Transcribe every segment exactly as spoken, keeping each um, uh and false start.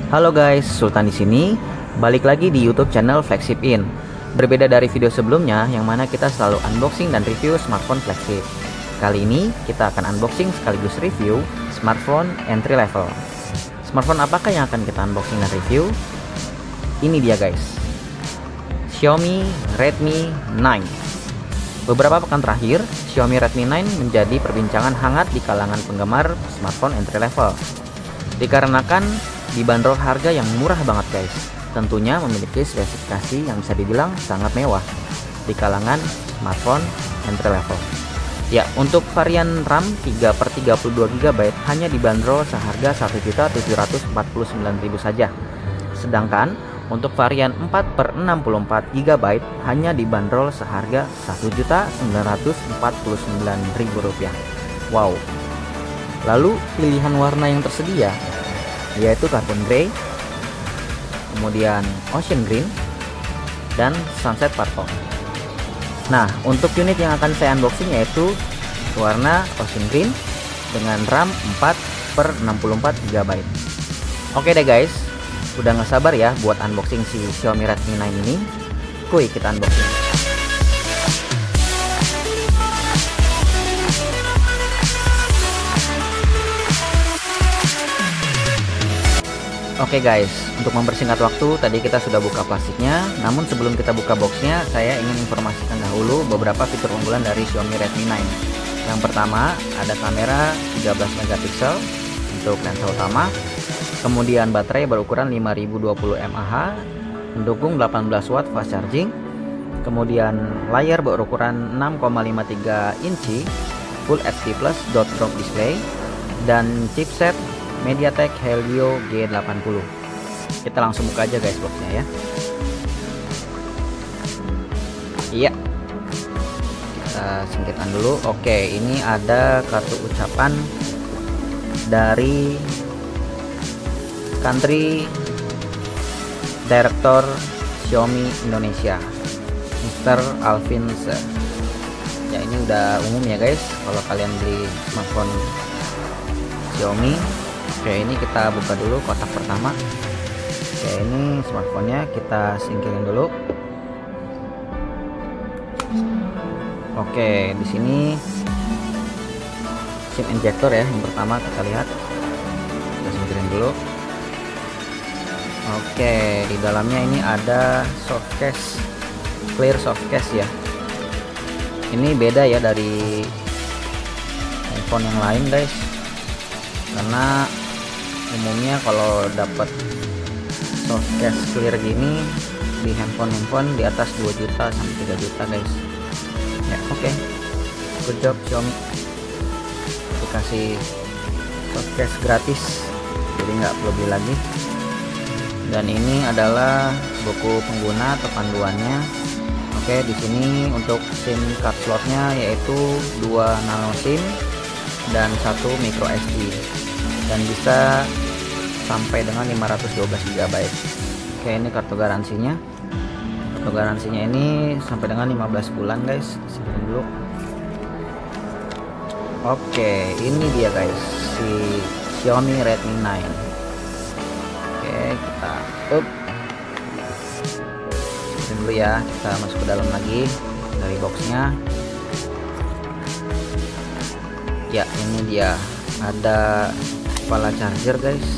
Halo guys, Sultan di sini. Balik lagi di YouTube channel Flagship In. Berbeda dari video sebelumnya yang mana kita selalu unboxing dan review smartphone flagship. Kali ini kita akan unboxing sekaligus review smartphone entry level. Smartphone apakah yang akan kita unboxing dan review? Ini dia guys, Xiaomi Redmi nine. Beberapa pekan terakhir, Xiaomi Redmi nine menjadi perbincangan hangat di kalangan penggemar smartphone entry level. Dikarenakan dibanderol harga yang murah banget guys, tentunya memiliki spesifikasi yang bisa dibilang sangat mewah di kalangan smartphone entry level. Ya, untuk varian RAM tiga per tiga puluh dua giga byte hanya dibanderol seharga satu juta tujuh ratus empat puluh sembilan ribu saja. Sedangkan untuk varian empat per enam puluh empat giga byte hanya dibanderol seharga satu juta sembilan ratus empat puluh sembilan ribu rupiah. Wow. Lalu pilihan warna yang tersedia yaitu carbon grey, kemudian ocean green, dan sunset purple. Nah, untuk unit yang akan saya unboxing yaitu warna ocean green dengan RAM empat per enam puluh empat giga byte. Oke deh guys, udah gak sabar ya buat unboxing si Xiaomi Redmi nine ini. Kuy, kita unboxing. Oke guys, untuk mempersingkat waktu, tadi kita sudah buka plastiknya. Namun sebelum kita buka boxnya, saya ingin informasikan dahulu beberapa fitur unggulan dari Xiaomi Redmi nine. Yang pertama, ada kamera tiga belas megapiksel untuk lensa utama. Kemudian baterai berukuran lima ribu dua puluh mAh, mendukung delapan belas watt fast charging. Kemudian layar berukuran enam koma lima tiga inci, Full H D plus dot drop display, dan chipset MediaTek Helio G delapan puluh. Kita langsung buka aja guys boxnya ya. Iya, kita singkirkan dulu. Oke, ini ada kartu ucapan dari Country Director Xiaomi Indonesia, Mister Alvin Se. Ya, ini udah umum ya guys kalau kalian beli smartphone Xiaomi. Oke, ini kita buka dulu kotak pertama. Oke, ini smartphone-nya kita singkirin dulu. Oke, di sini SIM injector ya. Yang pertama kita lihat. Kita singkirin dulu. Oke, di dalamnya ini ada soft case, clear soft case ya. Ini beda ya dari handphone yang lain guys. Karena umumnya kalau dapat soft case clear gini di handphone-handphone di atas dua juta sampai tiga juta guys. Ya, oke. Okay. Good job Xiaomi. Dikasih soft case gratis. Jadi nggak perlu beli lagi. Dan ini adalah buku pengguna atau panduannya. Oke, okay, di sini untuk SIM card slotnya yaitu dua nano SIM dan satu micro S D, dan bisa sampai dengan lima ratus dua belas giga byte. Oke, ini kartu garansinya. Kartu garansinya ini sampai dengan lima belas bulan guys. Simpan dulu. Oke, ini dia guys, si Xiaomi Redmi nine. Oke, kita up. Simpan dulu ya. Kita masuk ke dalam lagi dari boxnya. Ya, ini dia, ada kepala charger guys.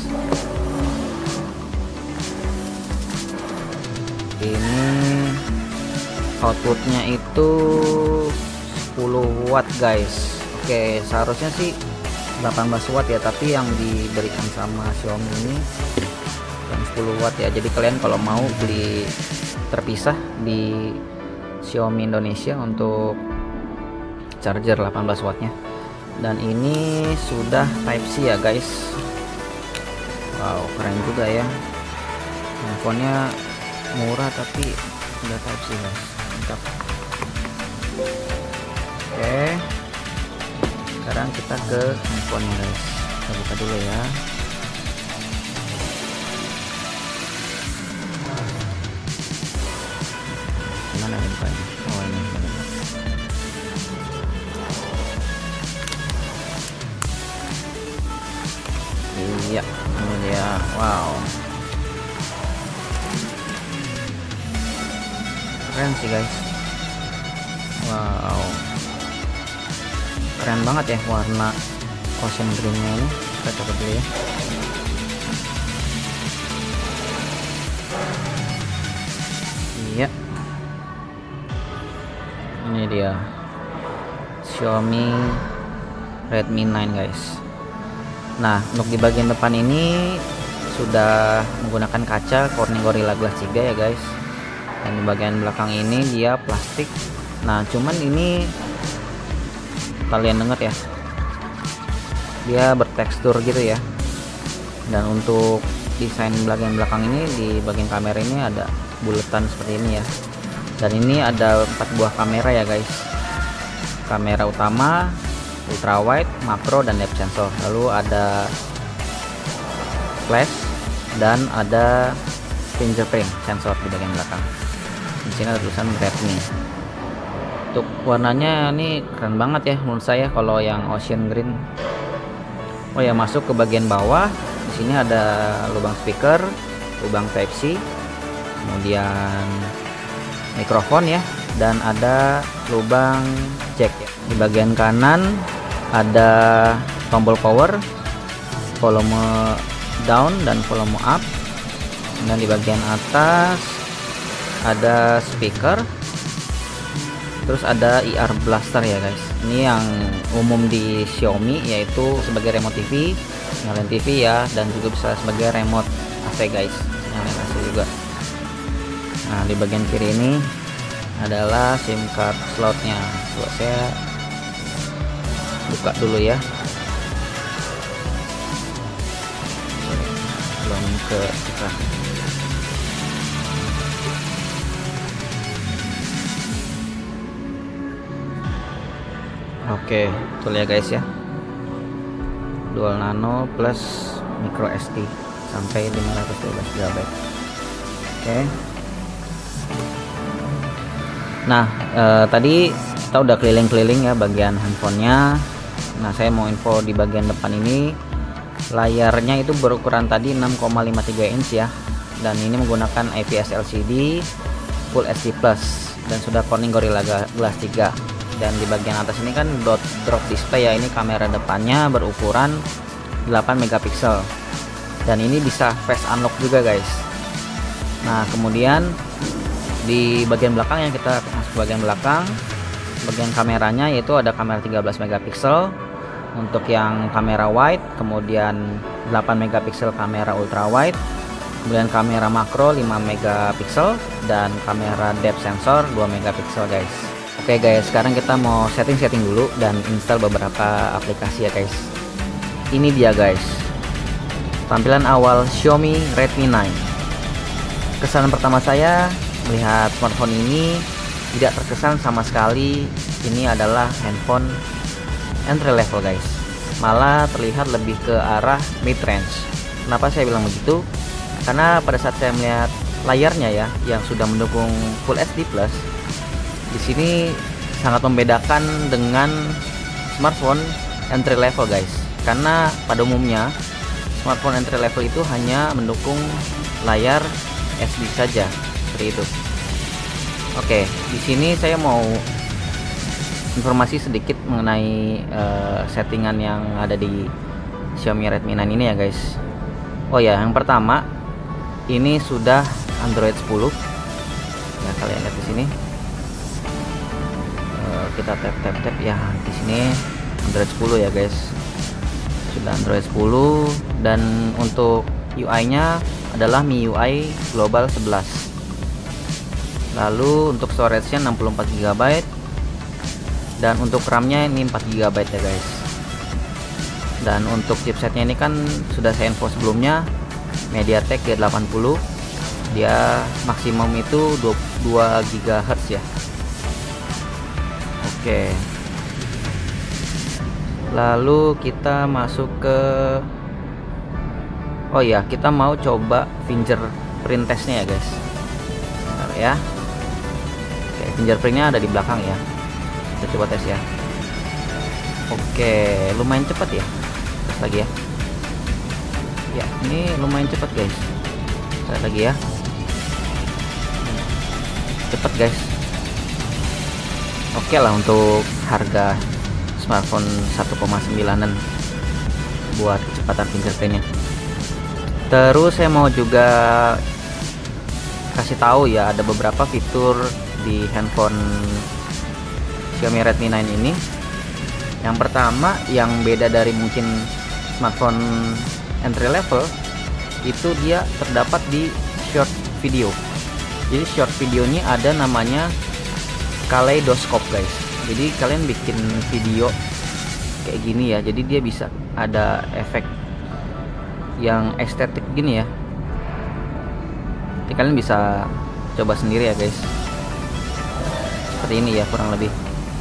Ini outputnya itu sepuluh watt guys. Oke, seharusnya sih delapan belas watt ya, tapi yang diberikan sama Xiaomi ini yang sepuluh watt ya. Jadi kalian kalau mau beli terpisah di Xiaomi Indonesia untuk charger delapan belas wattnya. Dan ini sudah Type C ya guys. Wow, keren juga ya. Handphonenya murah tapi sudah Type C guys. Mantap. Oke, sekarang kita ke handphonenya guys. Kita buka dulu ya. Mana handphonenya? Oh, ini. Iya, ini dia. Wow, keren sih guys. Wow, keren banget ya warna ocean greennya ini. Kita coba dulu ya. Iya, ini dia Xiaomi Redmi nine guys. Nah, untuk di bagian depan ini sudah menggunakan kaca Corning Gorilla Glass tiga ya guys. Dan di bagian belakang ini dia plastik. Nah, cuman ini kalian dengar ya, dia bertekstur gitu ya. Dan untuk desain bagian belakang ini, di bagian kamera ini ada buletan seperti ini ya. Dan ini ada empat buah kamera ya guys. Kamera utama, ultra wide, makro, dan depth sensor. Lalu ada flash dan ada fingerprint sensor di bagian belakang. Di sini ada tulisan Redmi. Untuk warnanya ini keren banget ya menurut saya kalau yang ocean green. Oh ya, masuk ke bagian bawah. Di sini ada lubang speaker, lubang Type C, kemudian mikrofon ya, dan ada lubang jack ya. Di bagian kanan ada tombol power, volume down dan volume up. Dan di bagian atas ada speaker, terus ada I R blaster ya guys. Ini yang umum di Xiaomi, yaitu sebagai remote T V, nyalain T V ya, dan juga bisa sebagai remote A C guys, nyalain A C juga. Nah, di bagian kiri ini adalah SIM card slotnya. Coba saya buka dulu ya. Belum ke kita. Oke, betul ya guys ya. Dual nano plus micro S D sampai lima ratus dua belas giga byte. Oke. Nah, eh, tadi kita udah keliling-keliling ya bagian handphonenya. Nah, saya mau info di bagian depan ini. Layarnya itu berukuran tadi enam koma lima tiga inch ya. Dan ini menggunakan I P S L C D Full H D plus dan sudah Corning Gorilla Glass tiga. Dan di bagian atas ini kan dot drop display ya. Ini kamera depannya berukuran delapan megapiksel. Dan ini bisa face unlock juga guys. Nah, kemudian di bagian belakang yang kita masuk bagian belakang, bagian kameranya yaitu ada kamera tiga belas megapiksel untuk yang kamera wide, kemudian delapan megapiksel kamera ultra wide, kemudian kamera makro lima megapiksel, dan kamera depth sensor dua megapiksel guys. Oke guys, sekarang kita mau setting-setting dulu dan install beberapa aplikasi ya guys. Ini dia guys, tampilan awal Xiaomi Redmi nine. Kesan pertama saya melihat smartphone ini tidak terkesan sama sekali ini adalah handphone entry level guys. Malah terlihat lebih ke arah mid range. Kenapa saya bilang begitu? Karena pada saat saya melihat layarnya ya, yang sudah mendukung Full H D plus, di sini sangat membedakan dengan smartphone entry level guys. Karena pada umumnya smartphone entry level itu hanya mendukung layar H D saja, seperti itu. Oke, di sini saya mau informasi sedikit mengenai uh, settingan yang ada di Xiaomi Redmi nine ini ya guys. Oh ya, yang pertama ini sudah Android sepuluh. Ya, kalian lihat di sini. Kita tap tap tap ya, di sini Android sepuluh ya guys, sudah Android sepuluh. Dan untuk U I-nya adalah M I U I Global sebelas. Lalu untuk storage-nya enam puluh empat giga byte, dan untuk RAM-nya ini empat giga byte ya guys. Dan untuk chipsetnya ini kan sudah saya info sebelumnya, MediaTek G delapan puluh, dia maksimum itu dua gigahertz ya. Oke, lalu kita masuk ke, oh ya, kita mau coba fingerprint testnya ya guys. Bentar ya. Oke, fingerprintnya ada di belakang ya. Kita coba tes ya. Oke, lumayan cepat ya. Tes lagi ya. Ya, ini lumayan cepat guys. Tes lagi ya. Cepat guys. oke lah untuk harga smartphone satu koma sembilanan buat kecepatan fingerprintnya. Terus saya mau juga kasih tahu ya, ada beberapa fitur di handphone Xiaomi Redmi sembilan ini. Yang pertama yang beda dari mungkin smartphone entry level, itu dia terdapat di short video. Jadi short video ini ada namanya Kaleidoscope guys. Jadi kalian bikin video kayak gini ya, jadi dia bisa ada efek yang estetik gini ya. Jadi kalian bisa coba sendiri ya guys. Seperti ini ya kurang lebih.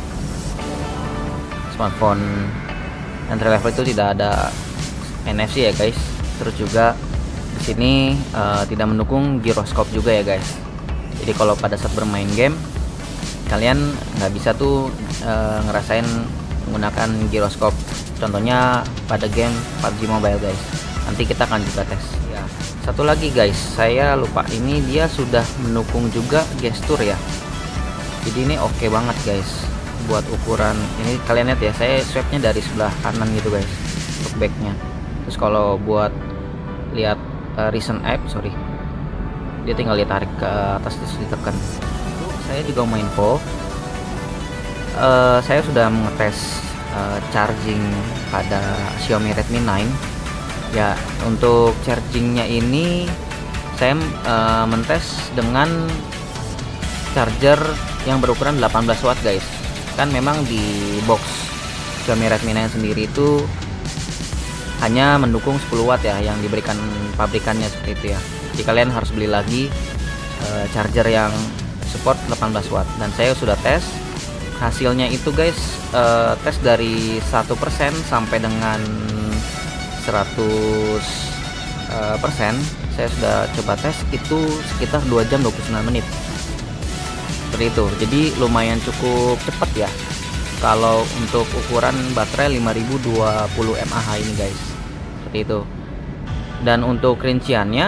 Smartphone entry level itu tidak ada N F C ya guys. Terus juga di sini uh, tidak mendukung gyroscope juga ya guys. Jadi kalau pada saat bermain game kalian nggak bisa tuh uh, ngerasain menggunakan gyroscope. Contohnya pada game P U B G Mobile guys. Nanti kita akan juga tes ya. Satu lagi guys, saya lupa, ini dia sudah mendukung juga gestur ya. Jadi ini oke okay banget guys buat ukuran ini. Kalian lihat ya, saya swipe-nya dari sebelah kanan gitu guys untuk backnya. Terus kalau buat lihat uh, recent app, sorry, dia tinggal ditarik ke atas terus ditekan. Saya juga mau info, uh, saya sudah mengetes uh, charging pada Xiaomi Redmi sembilan ya. Untuk chargingnya ini saya uh, mentes dengan charger yang berukuran delapan belas watt guys. Kan memang di box Xiaomi Redmi sembilan sendiri itu hanya mendukung sepuluh watt ya yang diberikan pabrikannya, seperti itu ya. Jadi kalian harus beli lagi uh, charger yang support delapan belas watt. Dan saya sudah tes, hasilnya itu guys uh, tes dari satu persen sampai dengan seratus persen. Saya sudah coba tes itu sekitar dua jam dua puluh sembilan menit. Seperti itu. Jadi lumayan cukup cepat ya kalau untuk ukuran baterai lima ribu dua puluh mAh ini guys. Seperti itu. Dan untuk rinciannya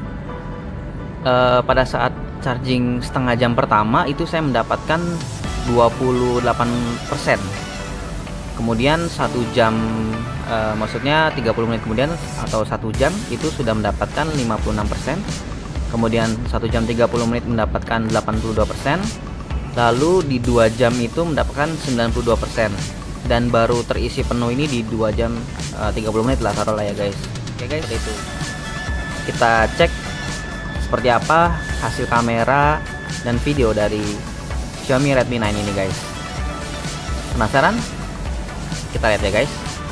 eh, pada saat charging setengah jam pertama itu saya mendapatkan dua puluh delapan persen. Kemudian satu jam eh, maksudnya tiga puluh menit kemudian atau satu jam itu sudah mendapatkan lima puluh enam persen. Kemudian satu jam tiga puluh menit mendapatkan delapan puluh dua persen. Lalu di dua jam itu mendapatkan sembilan puluh dua persen. Dan baru terisi penuh ini di dua jam uh, tiga puluh menit lah taruh lah ya guys. Oke guys, itu kita cek seperti apa hasil kamera dan video dari Xiaomi Redmi sembilan ini guys. Penasaran? Kita lihat ya guys.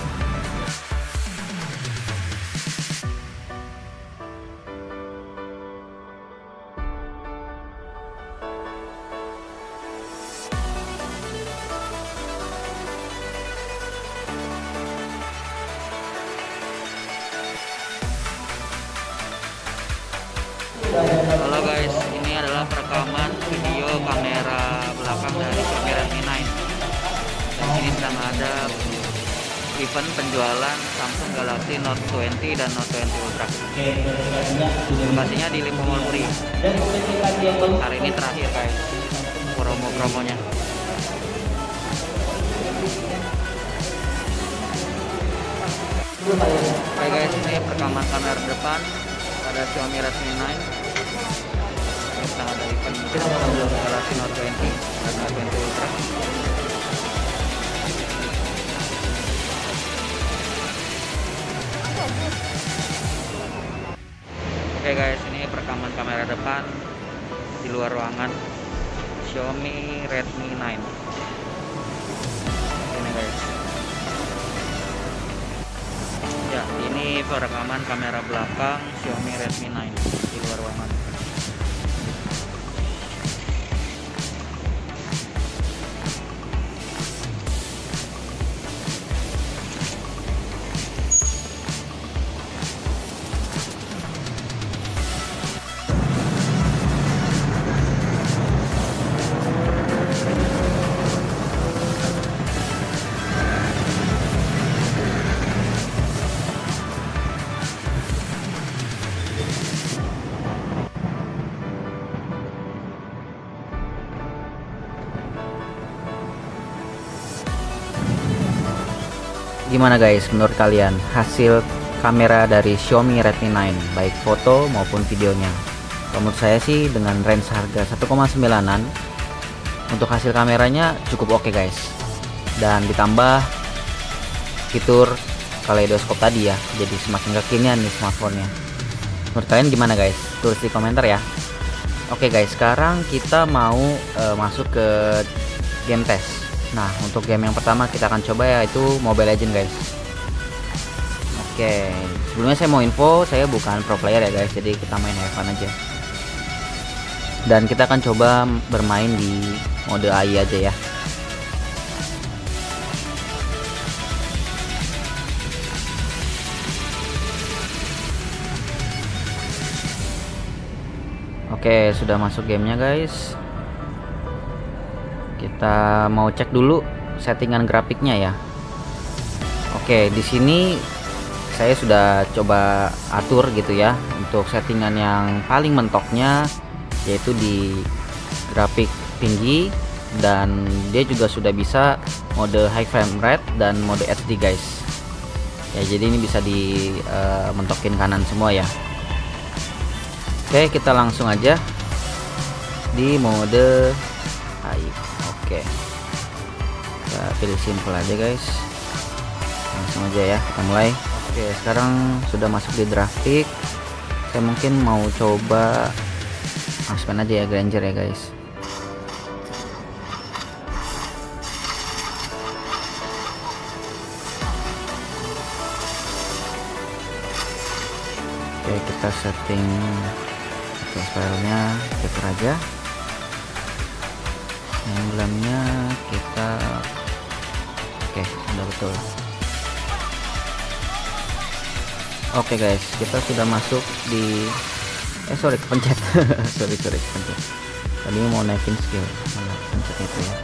Halo guys, ini adalah perekaman video kamera belakang dari Xiaomi Redmi sembilan. Dan sini sedang ada event penjualan Samsung Galaxy Note dua puluh dan Note dua puluh Ultra. Lokasinya di Limpo Mall Puri. Hari ini terakhir guys promo-promonya. Oke guys, ini perekaman kamera depan pada Xiaomi Redmi sembilan. Ini sedang ada event Samsung Galaxy Note dua puluh dan Note dua puluh Ultra. Oke guys, ini perekaman kamera depan di luar ruangan Xiaomi Redmi sembilan. Ini guys. Ya, ini perekaman kamera belakang Xiaomi Redmi sembilan di luar ruangan. Gimana guys menurut kalian hasil kamera dari Xiaomi Redmi sembilan, baik foto maupun videonya? Menurut saya sih dengan range harga satu koma sembilanan untuk hasil kameranya cukup oke guys, dan ditambah fitur kaleidoskop tadi ya, jadi semakin kekinian nih smartphone-nya. Menurut kalian gimana guys? Tulis di komentar ya. Oke guys, sekarang kita mau uh, masuk ke game test. Nah, untuk game yang pertama kita akan coba yaitu Mobile Legends guys. Oke, sebelumnya saya mau info, saya bukan pro player ya guys, jadi kita main have fun aja. Dan kita akan coba bermain di mode A I aja ya. Oke, sudah masuk gamenya guys. Kita mau cek dulu settingan grafiknya ya. Oke, di sini saya sudah coba atur gitu ya untuk settingan yang paling mentoknya, yaitu di grafik tinggi, dan dia juga sudah bisa mode high frame rate dan mode H D guys. Ya, jadi ini bisa di uh, mentokin kanan semua ya. Oke, kita langsung aja di mode A I. Oke, kita pilih simple aja guys, langsung aja ya kita mulai. Oke, sekarang sudah masuk di grafik. Saya mungkin mau coba Marksman aja ya, Granger ya guys. Oke, kita setting filenya kita aja. Emblemnya kita oke, udah betul. Oke guys, kita sudah masuk di eh sorry kepencet sorry sorry kepencet tadi mau naikin skill, malah pencet itu ya.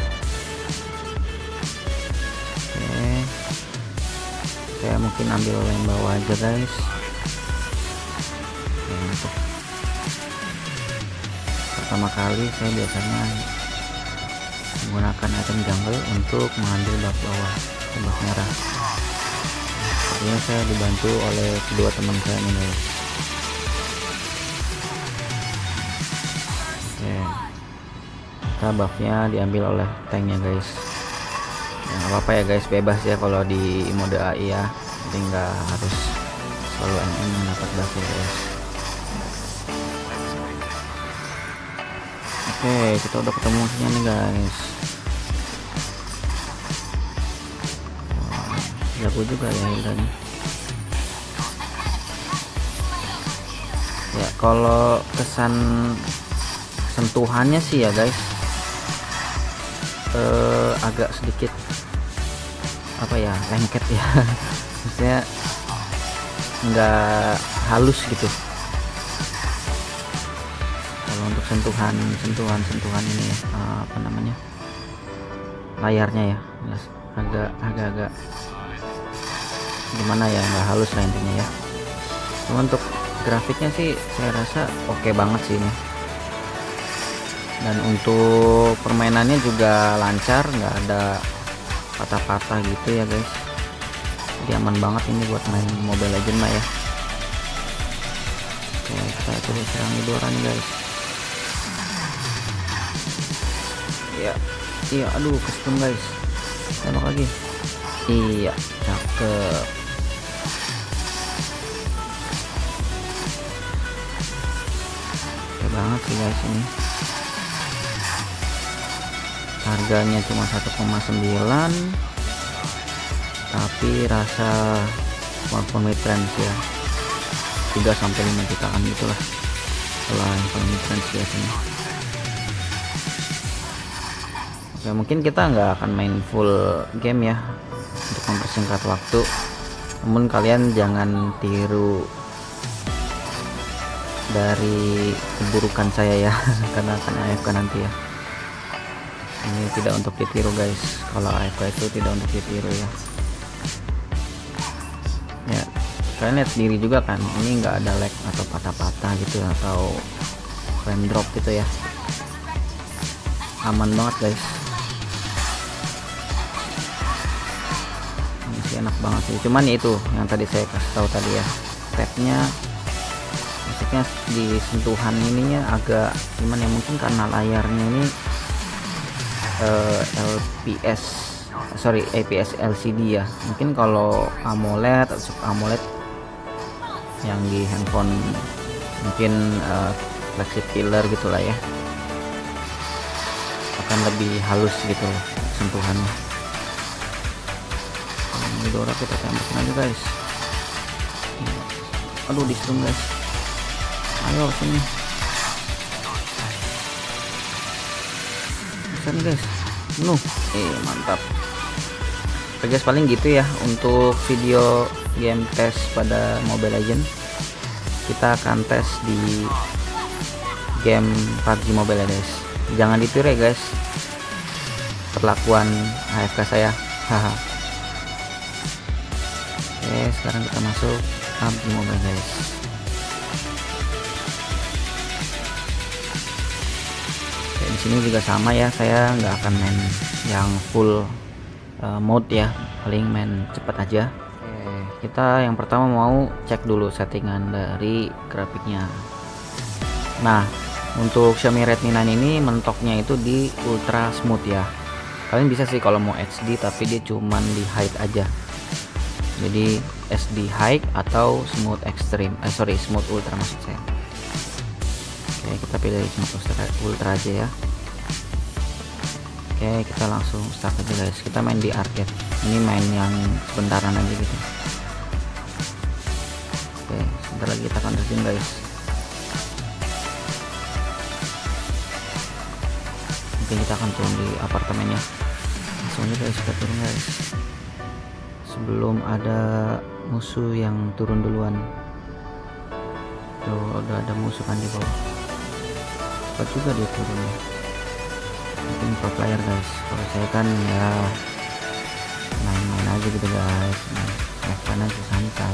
Oke, saya mungkin ambil yang bawah aja guys. Oke, untuk pertama kali saya biasanya menggunakan item jungle untuk mengambil buff bawah, buff merah. Sepertinya saya dibantu oleh kedua teman saya nih guys. Oke, kita buffnya diambil oleh tanknya guys. Ya, nggak apa-apa ya guys, bebas ya kalau di mode A I ya, jadi nggak harus selalu M M mendapat buff ya guys. Oke, kita udah ketemu musuhnya nih guys. Wah, jago juga ya Hildanya. Ya, kalau kesan sentuhannya sih ya guys, eh, agak sedikit apa ya, lengket ya. Maksudnya nggak halus gitu. Untuk sentuhan sentuhan sentuhan ini ya, apa namanya, layarnya ya, agak agak agak gimana ya, nggak halus lah intinya ya. Cuma untuk grafiknya sih saya rasa oke okay banget sih ini, dan untuk permainannya juga lancar, nggak ada patah-patah gitu ya guys. Jadi aman banget ini buat main Mobile Legends mah ya. Oke, kita coba serang Idoran guys. Iya, iya, aduh kestun guys, tembak lagi. Iya, cakep. Oke banget sih guys ini. Harganya cuma satu koma sembilan, tapi rasa smartphone mid-range ya, tiga sampai lima jutaan gitulah kalau yang paling mid-range biasanya. Oke, mungkin kita nggak akan main full game ya untuk mempersingkat waktu, namun kalian jangan tiru dari keburukan saya ya karena akan A F K nanti ya. Ini tidak untuk ditiru guys, kalau A F K itu tidak untuk ditiru ya. Ya, kalian lihat sendiri juga kan, ini nggak ada lag atau patah-patah gitu atau frame drop gitu ya, aman banget guys. masih enak banget sih, cuman ya itu yang tadi saya kasih tahu tadi ya, tapnya maksudnya di sentuhan ininya agak gimana ya, mungkin karena layarnya ini uh, L P S sorry I P S L C D ya, mungkin kalau AMOLED atau sub AMOLED yang di handphone mungkin uh, flagship killer gitulah ya, akan lebih halus gitu loh sentuhannya. Ini Dora kita tembakin aja guys. Aduh diserang guys, ayo sini, bisa nih guys, penuh, eh mantap. Oke guys, paling gitu ya untuk video game tes pada Mobile Legends. Kita akan tes di game P U B G Mobile guys. Jangan ditiru ya guys perlakuan A F K saya, haha. Oke, sekarang kita masuk P U B G Mobile guys. Oke, di sini juga sama ya, saya nggak akan main yang full uh, mode ya, paling main cepat aja. Oke, kita yang pertama mau cek dulu settingan dari grafiknya. Nah, untuk Xiaomi Redmi sembilan ini mentoknya itu di ultra smooth ya. Kalian bisa sih kalau mau H D, tapi dia cuman di high aja. Jadi S D high atau smooth extreme, eh sorry smooth ultra maksud saya. Oke, kita pilih smooth ultra, ultra aja ya. Oke, kita langsung start aja guys. Kita main di arcade. Ini main yang sebentaran aja gitu. Oke, sebentar lagi kita akan terjun guys. Mungkin kita akan turun di apartemennya. Langsung aja guys, kita turun guys, sebelum ada musuh yang turun duluan. Tuh udah ada musuh kan di bawah, cepat juga dia turunnya. Mungkin pro player guys, kalau saya kan ya main-main aja gitu guys, main aja santai.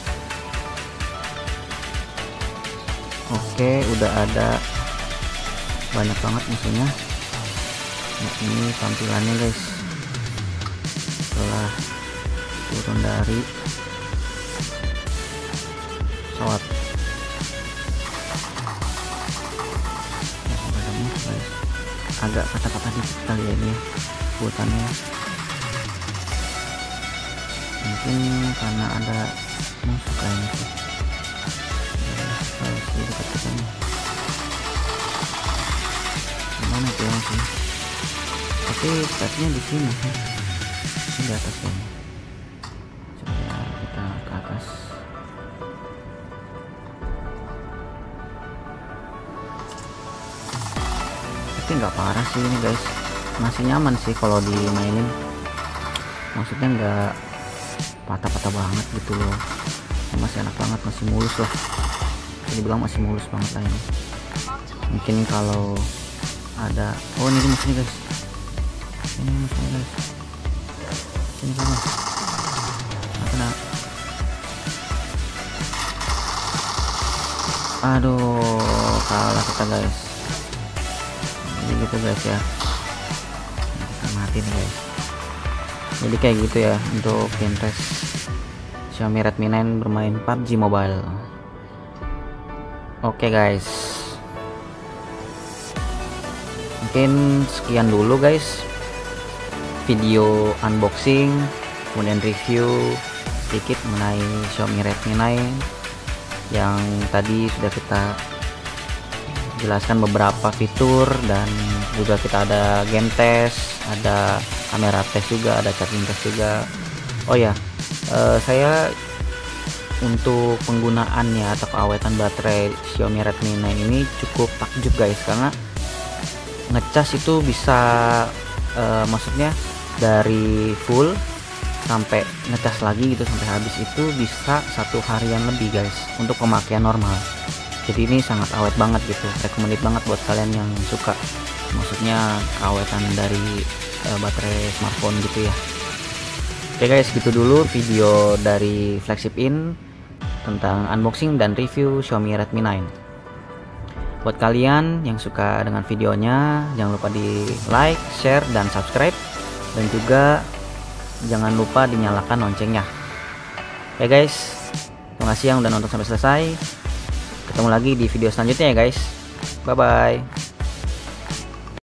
Oke, udah ada banyak banget musuhnya. Nah, ini tampilannya guys setelah turun dari pesawat. Agak kata-kata dikit kali ya ini hutannya, mungkin karena ada musuh kayaknya sih. Harus di dekat kita nih. Gimana tuh ya sih? Tapi startnya di sini sih, ini di atas ya. Coba kita ke atas. Tapi nggak parah sih ini guys, masih nyaman sih kalau dimainin. Maksudnya nggak patah-patah banget gitu loh, masih enak banget, masih mulus lah. Bisa dibilang masih mulus banget lah ini. Mungkin kalau ada, oh ini musuhnya guys, ini musuhnya guys, ini sama, nah, kena. Aduh, kalah kita guys. Jadi gitu guys ya, kita mati nih guys. Jadi kayak gitu ya untuk game test Xiaomi Redmi sembilan bermain P U B G Mobile. Oke guys, mungkin sekian dulu guys video unboxing kemudian review sedikit mengenai Xiaomi Redmi sembilan yang tadi sudah kita jelaskan beberapa fitur, dan juga kita ada game test, ada kamera test juga, ada charging test juga. Oh ya, eh, saya untuk penggunaannya atau keawetan baterai Xiaomi Redmi sembilan ini cukup takjub guys, karena ngecas itu bisa eh, maksudnya dari full sampai ngecas lagi gitu sampai habis itu bisa satu harian lebih guys untuk pemakaian normal. Jadi ini sangat awet banget gitu, recommended banget buat kalian yang suka maksudnya keawetan dari uh, baterai smartphone gitu ya. Oke guys, gitu dulu video dari Flagship In tentang unboxing dan review Xiaomi Redmi sembilan. Buat kalian yang suka dengan videonya, jangan lupa di like, share, dan subscribe, dan juga jangan lupa dinyalakan loncengnya. Oke guys, terima kasih yang udah nonton sampai selesai. Ketemu lagi di video selanjutnya ya guys. Bye bye.